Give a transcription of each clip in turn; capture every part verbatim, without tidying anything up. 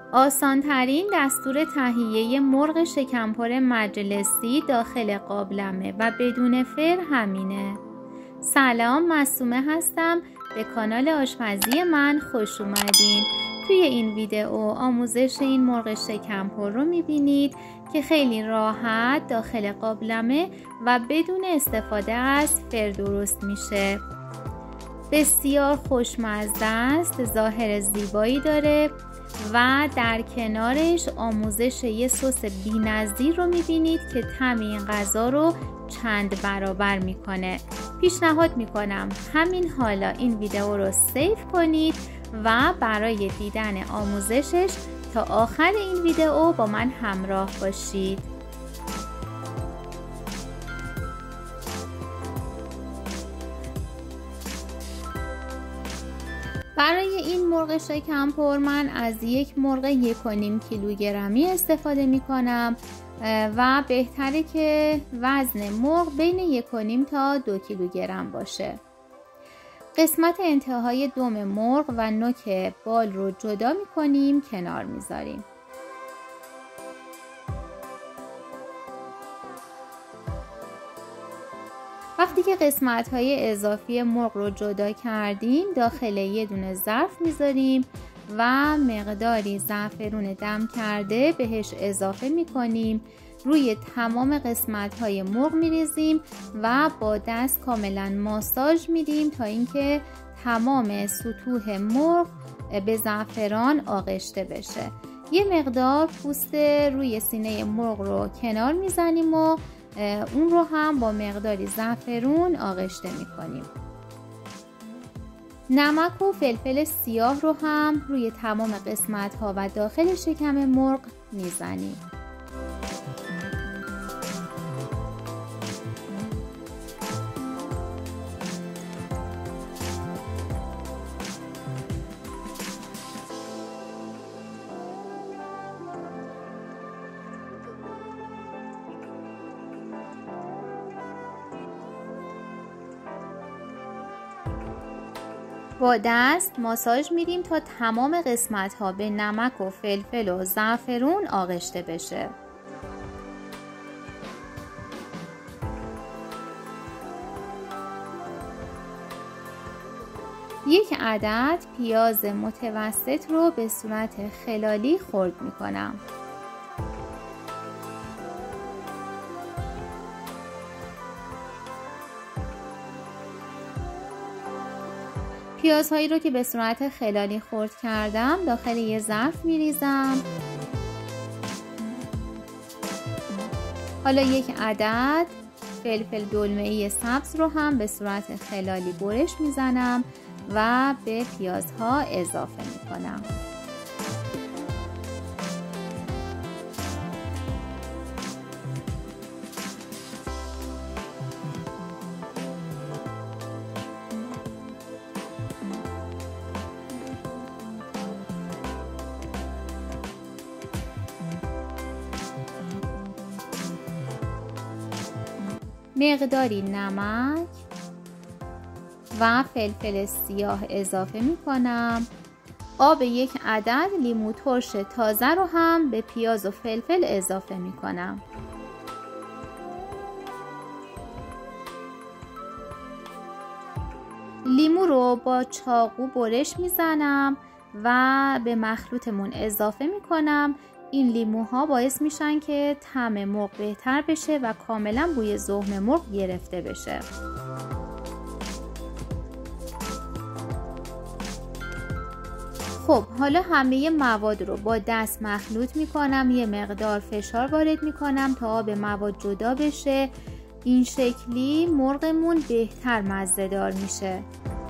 آسانترین دستور تهیه مرغ شکمپر مجلسی داخل قابلمه و بدون فر همینه. سلام، معصومه هستم. به کانال آشپزی من خوش اومدین. توی این ویدیو آموزش این مرغ شکمپر رو میبینید که خیلی راحت داخل قابلمه و بدون استفاده از فر درست میشه. بسیار خوشمزه است، ظاهر زیبایی داره و در کنارش آموزش یه سس بی‌نظیر رو میبینید که طعم این غذا رو چند برابر میکنه. پیشنهاد میکنم همین حالا این ویدیو رو سیو کنید و برای دیدن آموزشش تا آخر این ویدیو با من همراه باشید. برای این مرغ شکمپر من از یک مرغ یک و نیم کیلوگرمی استفاده می کنم و بهتره که وزن مرغ بین یک و نیم تا دو کیلوگرم باشه. قسمت انتهای دم مرغ و نوک بال رو جدا می کنیم، کنار می ذاریم. وقتی که قسمت های اضافی مرغ رو جدا کردیم داخل یه دونه ظرف میذاریم و مقداری زعفرون دم کرده بهش اضافه میکنیم. روی تمام قسمت های مرغ میریزیم و با دست کاملا ماساژ میدیم تا اینکه تمام سطوح مرغ به زعفران آغشته بشه. یه مقدار پوست روی سینه مرغ رو کنار میزنیم و اون رو هم با مقداری زعفرون آغشته میکنیم. نمک و فلفل سیاه رو هم روی تمام قسمت ها و داخل شکم مرغ میزنیم. با دست ماساژ میدیم تا تمام قسمت ها به نمک و فلفل و زعفرون آغشته بشه. یک عدد پیاز متوسط رو به صورت خلالی خرد میکنم. پیازهایی رو که به صورت خلالی خرد کردم داخل یه ظرف میریزم. حالا یک عدد فلفل دلمه‌ای سبز رو هم به صورت خلالی برش میزنم و به پیازها اضافه میکنم. مقداری نمک و فلفل سیاه اضافه می کنم. آب یک عدد لیمو ترش تازه رو هم به پیاز و فلفل اضافه می کنم. لیمو رو با چاقو برش می زنم و به مخلوطمون اضافه می کنم. این لیموها باعث میشن که طعم مرغ بهتر بشه و کاملا بوی ذوق مرغ گرفته بشه. خب حالا همه مواد رو با دست مخلوط میکنم. یه مقدار فشار وارد میکنم تا آب مواد جدا بشه. این شکلی مرغمون بهتر مزه دار میشه.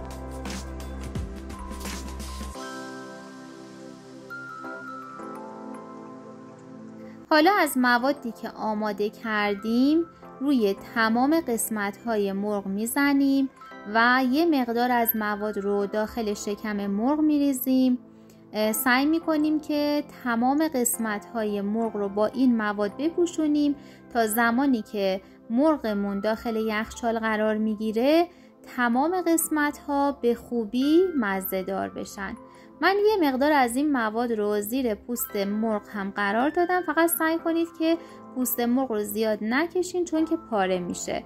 حالا از موادی که آماده کردیم روی تمام قسمت های مرغ میزنیم و یه مقدار از مواد رو داخل شکم مرغ میریزیم. سعی میکنیم که تمام قسمت های مرغ رو با این مواد بپوشونیم تا زمانی که مرغمون داخل یخچال قرار میگیره تمام قسمت ها به خوبی مزه دار بشن. من یه مقدار از این مواد رو زیر پوست مرغ هم قرار دادم. فقط سعی کنید که پوست مرغ رو زیاد نکشین چون که پاره میشه.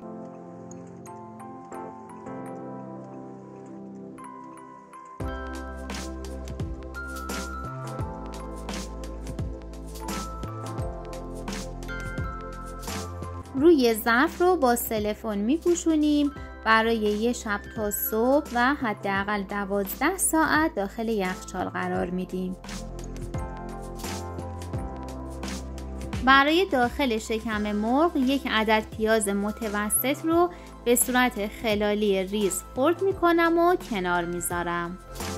روی ظرف رو با سلفون میپوشونیم. برای یه شب تا صبح و حداقل دوازده ساعت داخل یخچال قرار میدیم. برای داخل شکم مرغ یک عدد پیاز متوسط رو به صورت خلالی ریز خرد میکنم و کنار میذارم.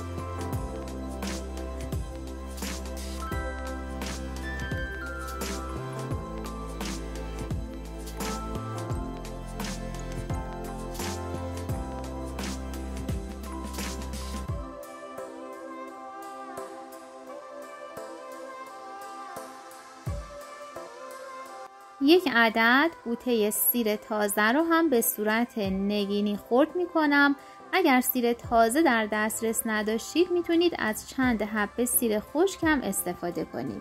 یک عدد بوته سیر تازه رو هم به صورت نگینی خرد می کنم. اگر سیر تازه در دسترس نداشتید میتونید از چند حبه سیر خشک هم استفاده کنید.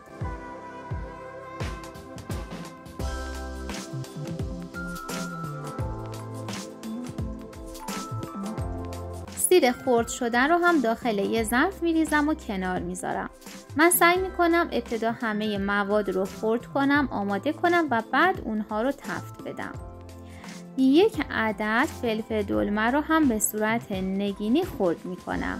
سیر خرد شده رو هم داخل یه ظرف میریزم و کنار میذارم. من سعی میکنم ابتدا همه مواد رو خرد کنم، آماده کنم و بعد اونها رو تفت بدم. یک عدد فلفل دلمه رو هم به صورت نگینی خرد میکنم.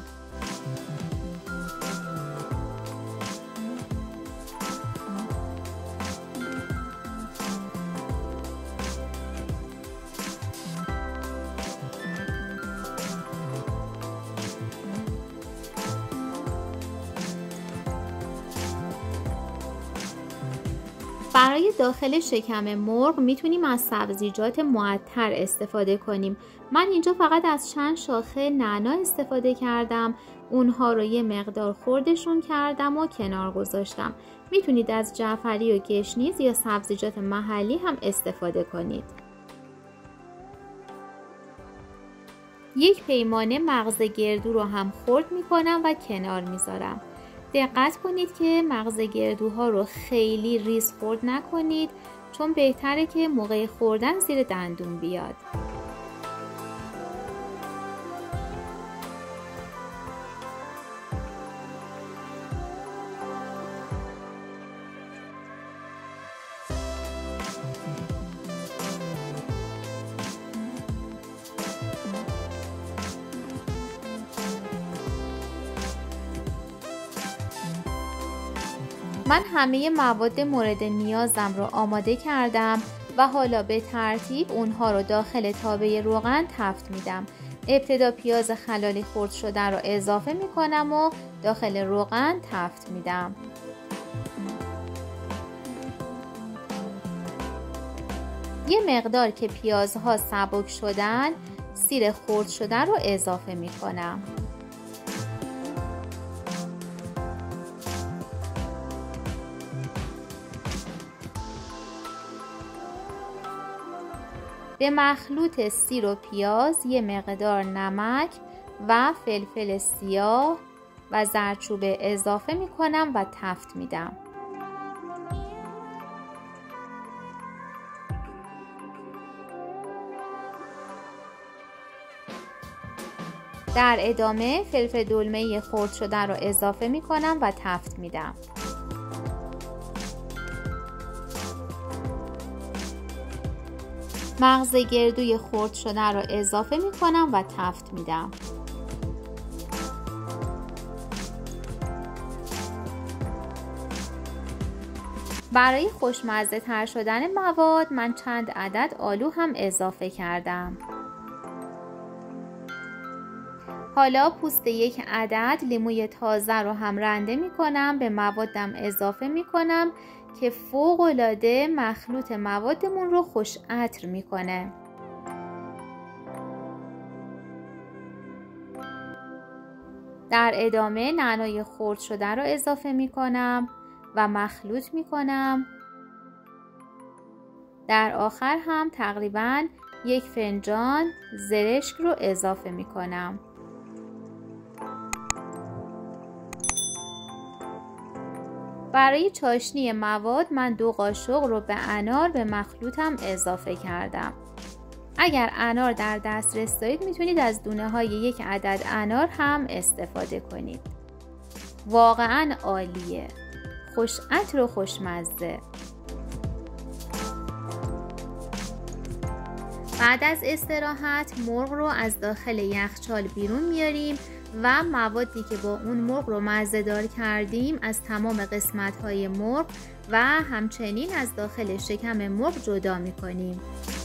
برای داخل شکم مرغ میتونیم از سبزیجات معطر استفاده کنیم. من اینجا فقط از چند شاخه نعنا استفاده کردم. اونها رو یه مقدار خردشون کردم و کنار گذاشتم. میتونید از جعفری و گشنیز یا سبزیجات محلی هم استفاده کنید. یک پیمانه مغز گردو رو هم خرد میکنم و کنار میذارم. دقت کنید که مغز گردوها رو خیلی ریز خرد نکنید چون بهتره که موقع خوردن زیر دندون بیاد. من همه مواد مورد نیازم رو آماده کردم و حالا به ترتیب اونها رو داخل تابه روغن تفت میدم. ابتدا پیاز خلالی خرد شده رو اضافه میکنم و داخل روغن تفت میدم. یه مقدار که پیازها سبک شدن، سیر خرد شده رو اضافه میکنم. به مخلوط سیر و پیاز یه مقدار نمک و فلفل سیاه و زردچوبه اضافه می کنم و تفت میدم. در ادامه فلفل دلمه خرد شده رو اضافه می کنم و تفت میدم. مغز گردوی خرد شده رو اضافه می کنم و تفت میدم. برای خوشمزه تر شدن مواد من چند عدد آلو هم اضافه کردم. حالا پوست یک عدد لیموی تازه رو هم رنده می کنم، به موادم اضافه می کنم که فوق العاده مخلوط موادمون رو خوش عطر میکنه. در ادامه نعنای خرد شده رو اضافه میکنم و مخلوط میکنم. در آخر هم تقریبا یک فنجان زرشک رو اضافه میکنم. برای چاشنی مواد من دو قاشق رو به انار به مخلوطم اضافه کردم. اگر انار در دسترس دارید میتونید از دونه های یک عدد انار هم استفاده کنید. واقعا عالیه، خوش عطر و خوشمزه. بعد از استراحت مرغ رو از داخل یخچال بیرون میاریم و موادی که با اون مرغ رو مزه دار کردیم از تمام قسمت های مرغ و همچنین از داخل شکم مرغ جدا میکنیم.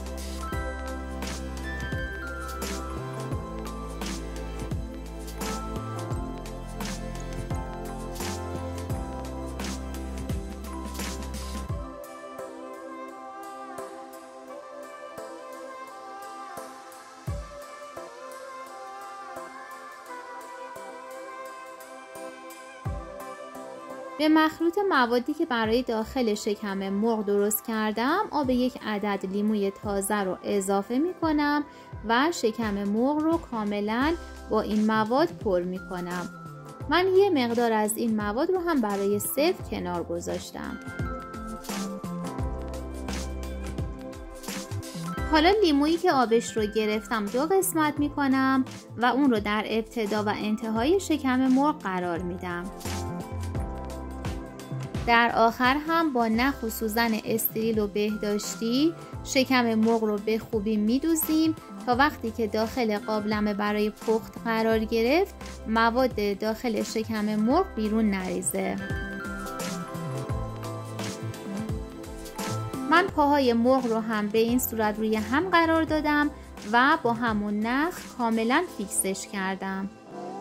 به مخلوط موادی که برای داخل شکم مرغ درست کردم آب یک عدد لیموی تازه رو اضافه می کنم و شکم مرغ رو کاملا با این مواد پر می کنم. من یه مقدار از این مواد رو هم برای سرو کنار گذاشتم. حالا لیمویی که آبش رو گرفتم دو قسمت می کنم و اون رو در ابتدا و انتهای شکم مرغ قرار میدم. در آخر هم با نخ و سوزن استریل و بهداشتی شکم مرغ رو به خوبی میدوزیم تا وقتی که داخل قابلمه برای پخت قرار گرفت مواد داخل شکم مرغ بیرون نریزه. من پاهای مرغ رو هم به این صورت روی هم قرار دادم و با همون نخ کاملا فیکسش کردم.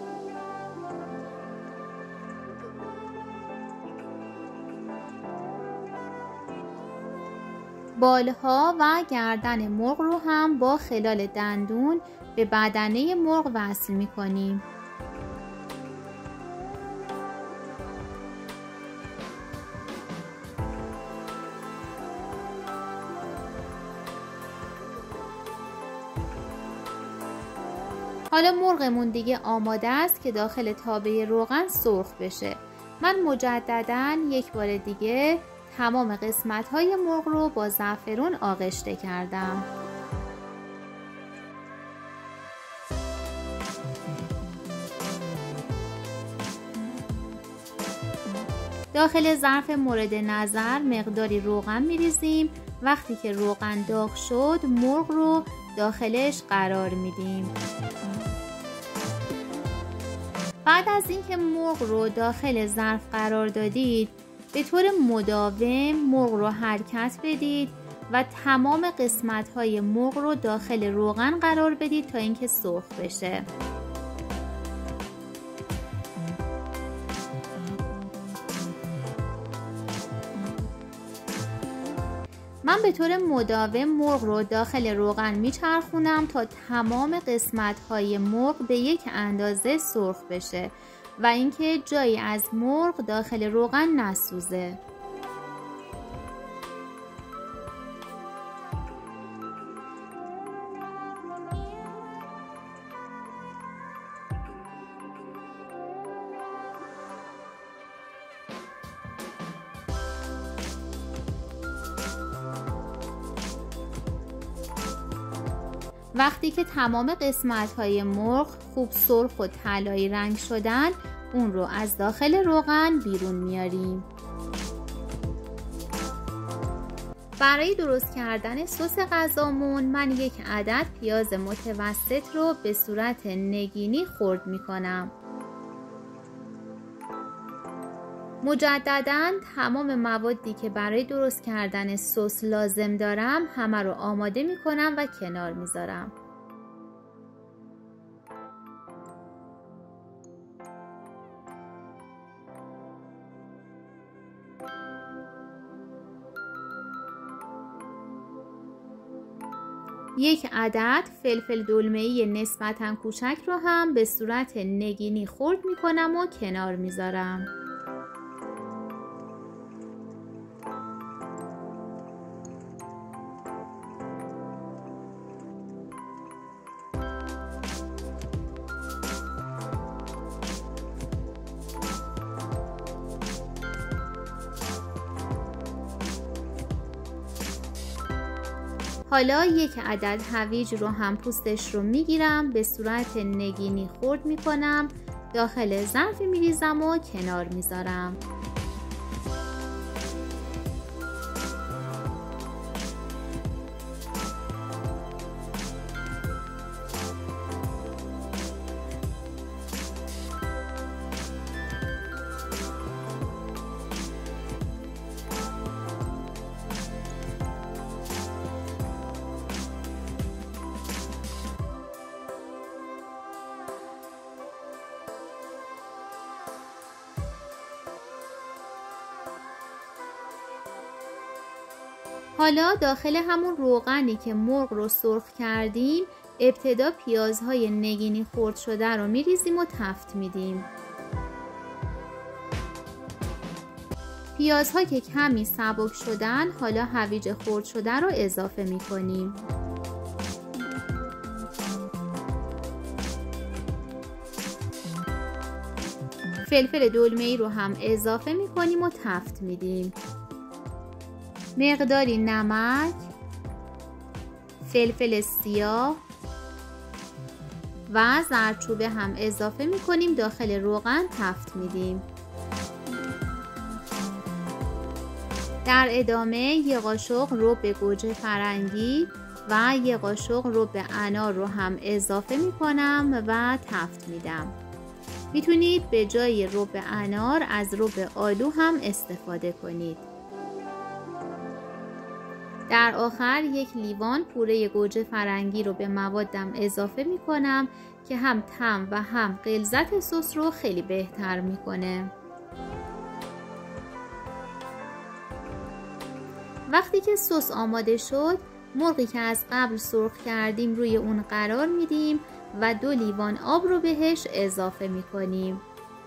بالها و گردن مرغ رو هم با خلال دندون به بدنه مرغ وصل می کنیم. حالا مرغمون دیگه آماده است که داخل تابه روغن سرخ بشه. من مجدداً یک بار دیگه تمام قسمت های مرغ رو با زعفرون آغشته کردم. داخل ظرف مورد نظر مقداری روغن میریزیم. وقتی که روغن داغ شد مرغ رو داخلش قرار میدیم. بعد از اینکه مرغ رو داخل ظرف قرار دادید به طور مداوم مرغ رو حرکت بدید و تمام قسمت های مرغ رو داخل روغن قرار بدید تا اینکه سرخ بشه. من به طور مداوم مرغ رو داخل روغن میچرخونم تا تمام قسمت های مرغ به یک اندازه سرخ بشه و اینکه جایی از مرغ داخل روغن نسوزه. وقتی که تمام قسمت های مرغ خوب سرخ و طلایی رنگ شدن اون رو از داخل روغن بیرون میاریم. برای درست کردن سس غذامون من یک عدد پیاز متوسط رو به صورت نگینی خرد میکنم. مجدداً تمام موادی که برای درست کردن سس لازم دارم همه رو آماده میکنم و کنار میذارم. یک عدد فلفل دلمه‌ای نسبتاً کوچک رو هم به صورت نگینی خرد میکنم و کنار میذارم. حالا یک عدد هویج رو هم پوستش رو میگیرم، به صورت نگینی خرد میکنم، داخل ظرفی میریزم و کنار میذارم. حالا داخل همون روغنی که مرغ رو سرخ کردیم ابتدا پیازهای نگینی خرد شده رو میریزیم و تفت میدیم. پیازها که کمی سبک شدن حالا هویج خرد شده رو اضافه میکنیم. فلفل دلمه‌ای رو هم اضافه میکنیم و تفت میدیم. مقداری نمک، فلفل سیاه و زردچوبه هم اضافه میکنیم، داخل روغن تفت میدیم. در ادامه یک قاشق رب گوجه فرنگی و یک قاشق رب انار رو هم اضافه میکنم و تفت میدم. میتونید به جای رب انار از رب آلو هم استفاده کنید. در آخر یک لیوان پوره گوجه فرنگی رو به موادم اضافه می کنم که هم طعم و هم غلظت سس رو خیلی بهتر میکنه. وقتی که سس آماده شد، مرغی که از قبل سرخ کردیم روی اون قرار میدیم و دو لیوان آب رو بهش اضافه می کنیم.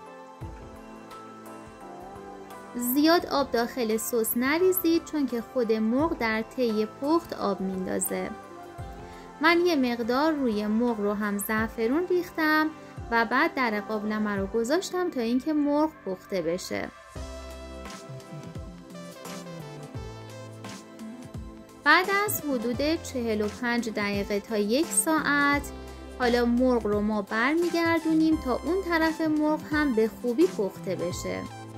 زیاد آب داخل سس نریزید چون که خود مرغ در طی پخت آب میندازه. من یه مقدار روی مرغ رو هم زعفرون ریختم و بعد در قابلمه رو گذاشتم تا اینکه مرغ پخته بشه. بعد از حدود چهل و پنج دقیقه تا یک ساعت حالا مرغ رو ما برمیگردونیم تا اون طرف مرغ هم به خوبی پخته بشه.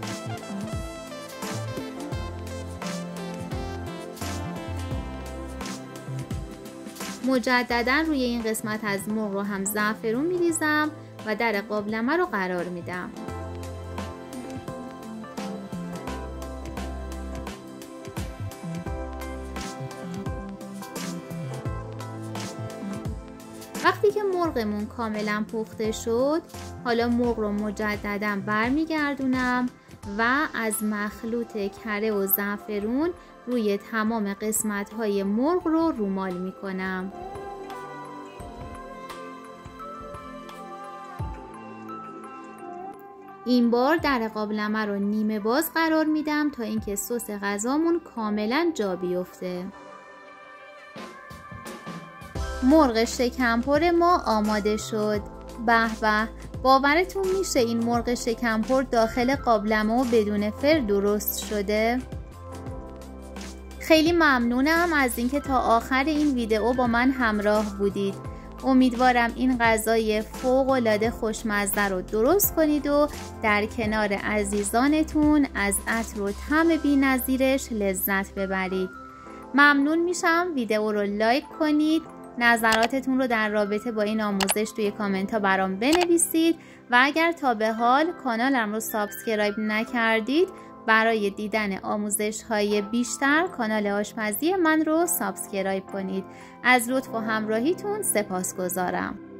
مجددا روی این قسمت از مرغ رو هم زعفرون میریزم و در قابلمه رو قرار میدم. وقتی که مرغمون کاملا پخته شد، حالا مرغ رو مجددا برمیگردونم و از مخلوط کره و زعفرون روی تمام قسمت های مرغ رو رومال می کنم. این بار در قابلمه رو نیمه باز قرار میدم تا اینکه سس غذامون کاملا جا بیفته. مرغ شکمپر ما آماده شد. به به، باورتون میشه این مرغ شکمپر داخل قابلمه و بدون فر درست شده؟ خیلی ممنونم از اینکه تا آخر این ویدئو با من همراه بودید. امیدوارم این غذای فوق‌العاده خوشمزه رو درست کنید و در کنار عزیزانتون از عطر و طعم بی‌نظیرش لذت ببرید. ممنون میشم ویدئو رو لایک کنید، نظراتتون رو در رابطه با این آموزش توی کامنت ها برام بنویسید و اگر تا به حال کانالم رو سابسکرایب نکردید برای دیدن آموزش های بیشتر کانال آشپزی من رو سابسکرایب کنید. از لطف و همراهیتون سپاسگزارم.